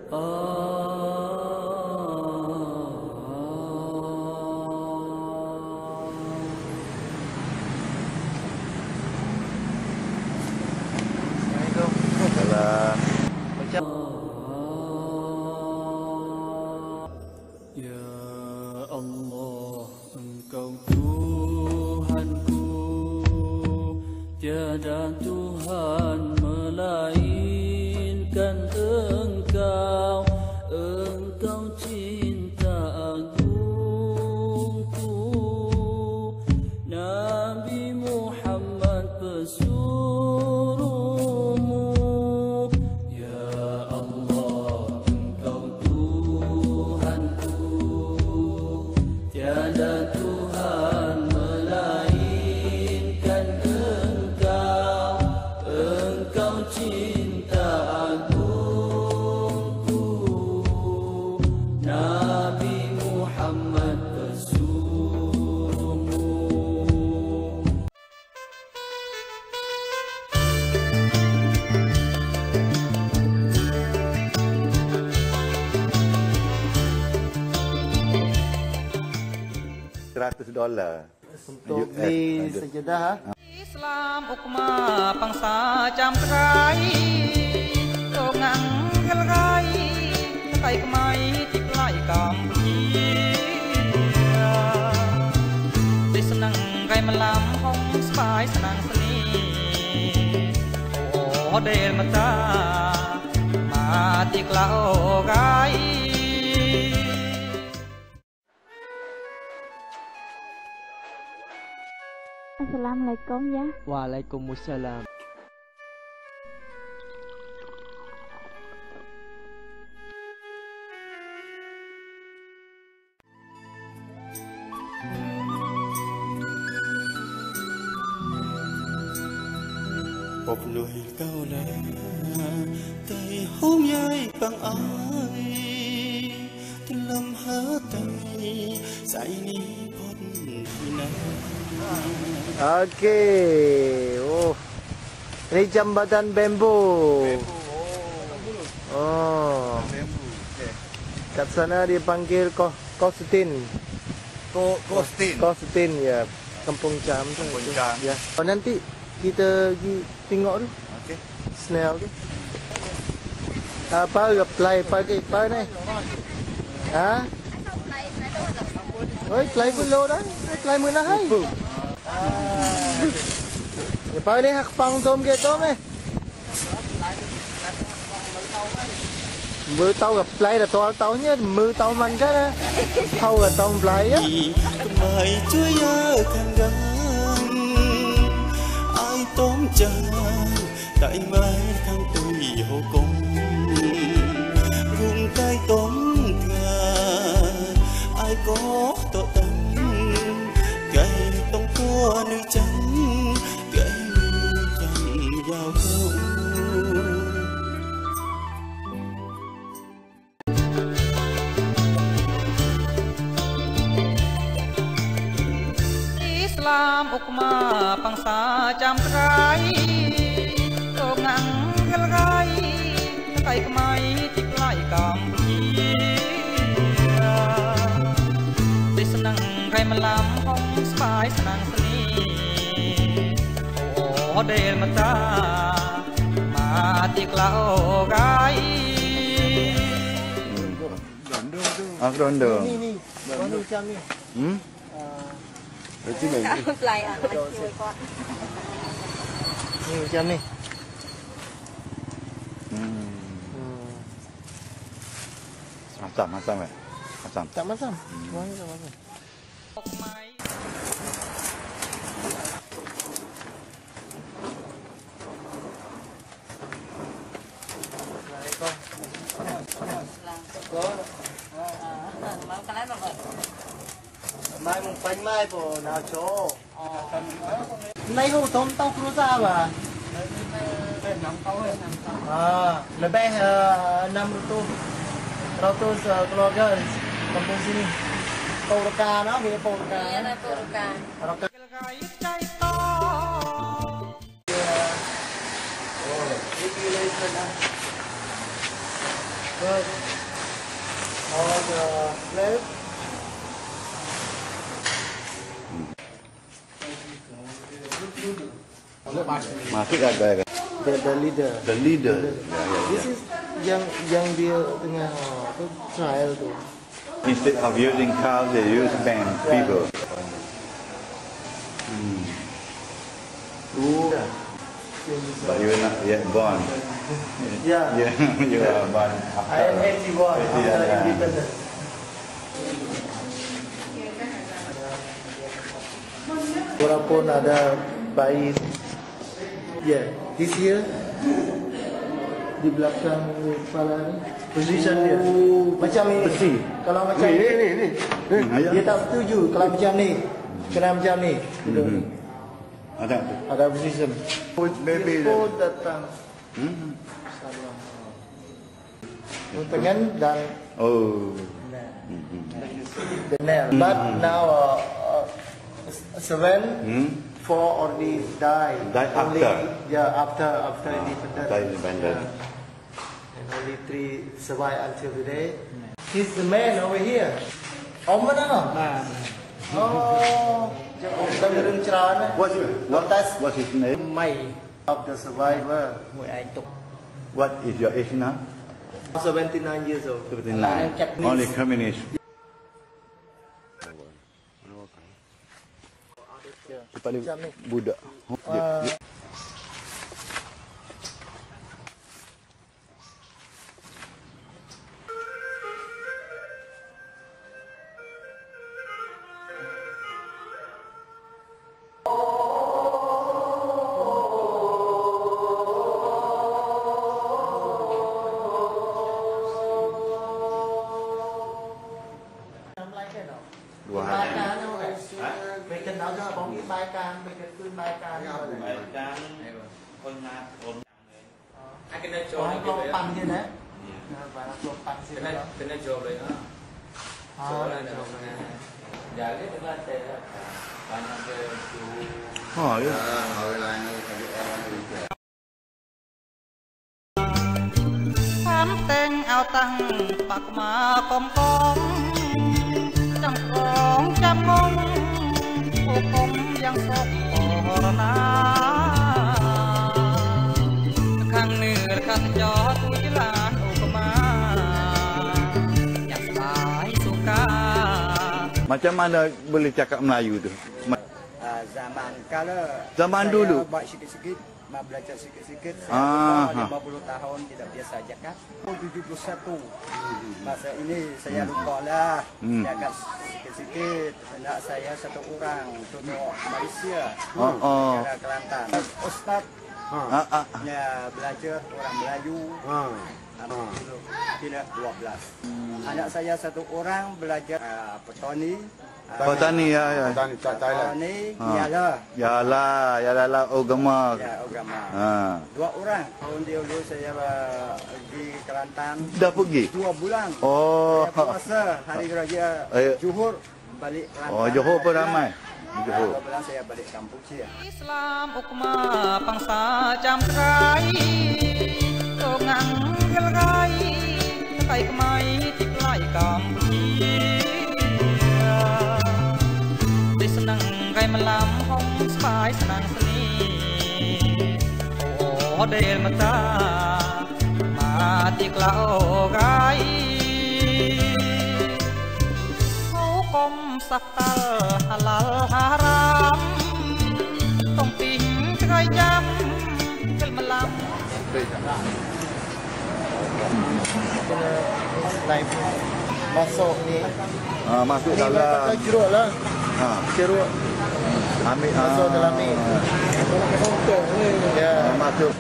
Ya Allah, Engkau Tuhanku, tiada Tuhan melainkan Engkau. Engkau cinta agungku, Nabi Muhammad pesuruhmu. Ya Allah, Engkau Tuhanku, tiada Tuhan melainkan Engkau. Engkau cinta agungku, Nabi Muhammad pesuruhmu. $100 untuk beli sejadah. Islam ukma pangsa jam terai Tongang gelgai Kai kemai tiklai Cambodia Di senang kai malam hong spai senang seni Oh del mata mati klau gai Assalamualaikum ya. Waalaikumsalam. Bọc lùi cao là tay hôm nay bằng ai Tình lâm hớ tay Giải ni bót na. Okey. Oh. Ini jambatan bambu. Oh. Kat sana dipanggil Kostin. Kostin ya. Kampung Jam tu. Ya. Oh, nanti kita pergi tengok tu. Okey. Snail tu. Apa apply pakai apa ni? Ha? Oi, apply pun dah. Apply mana hai? Ya pa ni hak pang tom ke tom eh. Mưa tao gặp play là to tao nhớ mưa tao man cái đó. Thâu là tao play á. Mai chúa ya khang gan ai tóm chân đại mai khang tôi hồ công vùng tay tóm gà ai có tội tâm cây tông tua nơi trắng cây mưa chẳng vào không. Islam ukma pangsa jam terai Tongang gelgai Kai kemai tiklai Cambodia Di senang kai malam hong spai senang seni Oh del mata mati klau gai Rondo. Ni. Kau ni macam ni. Berarti ni. Apply ah. Ni macam ni. Masam eh. Masam. Tak masam. Semuanya tak masam. Mai mùng bánh mai của nào chỗ. Nay hủ tôm tàu cua ra bà. Lebih 600 keluarga kampung sini. Polka nó vì polka. Iya na polka. But all the left. Masuk ada The leader. the leader. This is yang dia tengah tu trial tu. Instead of using cows, they use men, people. But you are not yet born. Yeah. You are born I am 81 after independence. Walaupun ada bayi, this year di belakang kepala ni, position dia macam ni. Besi. Kalau macam ni, dia tak setuju. Kalau macam ni, kena macam ni. Ada position. Maybe Dia datang. Untungan dan oh. the nail. But now 7, 4 already died. Died Only, after? Yeah, after independence. After independence. And only 3 survive until today. He's the man over here. Ông mana no? Oh, kita gerung cerana. What's his name? Mai of the survivor. What is your age now? 79 years old. 79. Only communist. Paling budak. Dua hari. Bikin nào cho bóng đi bài can, bikin cứ bài can. Kalau pan je dah. Barang kalau pan sih. Kena job lagi. Soalan dah mana? Jaga dengan saya. Banyak ke tu. Oh, ya. Khám tên ao tăng bạc mà con chẳng con trăm ngông ô con yang sốc hò na khang nửa khang gió tôi là ô ma yang sai suka. Macam mana boleh cakap Melayu tu? Zaman dulu. Buat sikit-sikit, belajar sikit-sikit. Ah, 50 tahun tidak biasa cakap. 71. Masa ini saya lupa lah. Cakap sikit-sikit. Anak saya 1 orang untuk Malaysia. Negara Kelantan. Ustaz ya belajar orang Melayu. Tidak 12. Anak saya 1 orang belajar petani. Petani ya. Petani ialah Yalah agama. ya agama. 2 Ha. orang. Tahun dulu saya di Kelantan Dah pergi? 2 bulan. Oh. Saya puasa hari raya Juhur balik Kelantan. Oh, Johor pun ramai. Johor. 2 bulan saya balik kampung Cia. Islam ukma bangsa jam serai Tongang gelgai Kai kemai tiklai Campuchia Đi senang kai malam hong spai senang seni Oh del mata Mati klau gai Hukum sakal halal haram Tong ting sekai jam Kel malam Live masuk ni. Masuk Ni dalam. pakai jeruk lah. Jeruk Ambil masuk dalam ni. Ya. Masuk.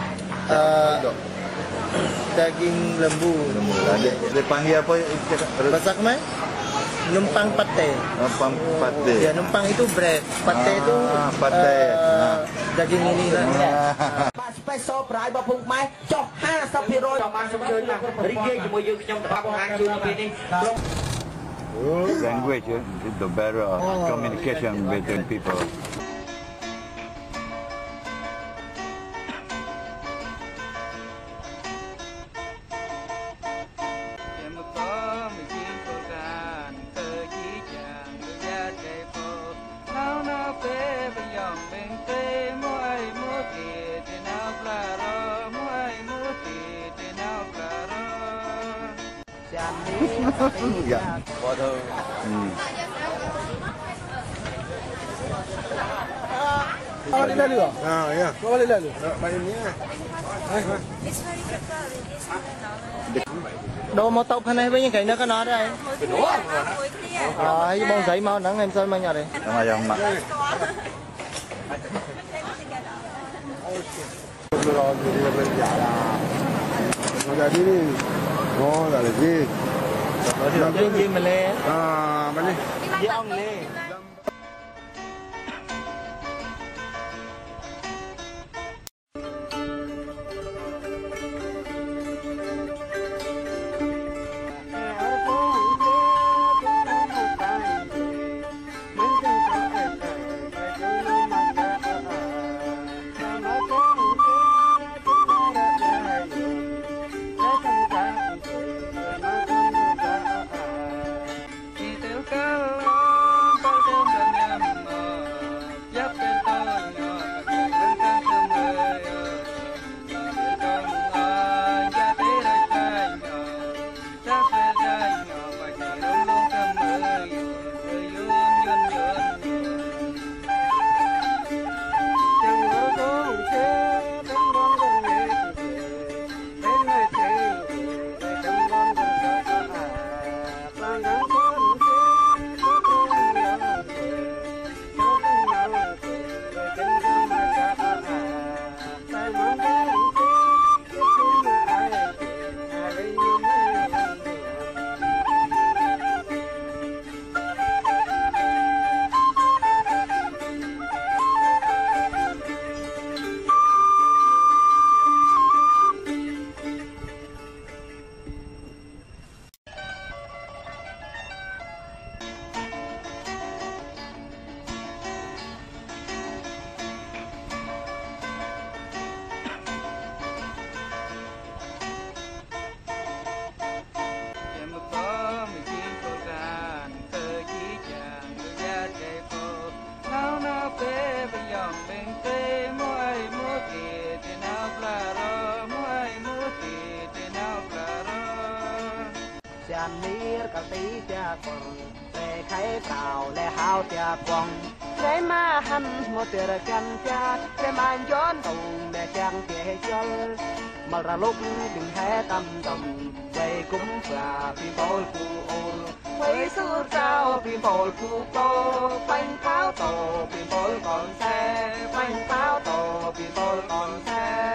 Daging lembu. Dia panggil apa? Bahasa Khmer? Numpang pate. Numpang pate. Ya, numpang itu bread. Pate itu pate. daging ini lah. Special price របស់ពុកម៉ែចុះ 50% ចង់បានសុំជើញណារីករាយជាមួយយើងខ្ញុំតបបង្ហាញជូននៅពេលនេះ Language is the better communication between people. Dạ. Bỏ thơ. Đi lên lửa. Yeah. Có lên lửa. Bay nhé. Đồ một tộc này với những cái nữa có nói đây. Cái bông giấy màu nắng em sơn mang nhà đây. Đúng rồi, không mà. Riêng gì mà lê? Mà đi. Với ông lê. Nir ka ti tia kwang le khai tao le hao tia kwang le ma han mo tia kan cha le man jon tung le chang tia chol mal ra lúc đừng hé tâm tâm quay cũng là pin bol cu ol quay su trao pin bol cu to phanh pháo tổ pin bol còn xe phanh pháo tổ pin bol còn xe.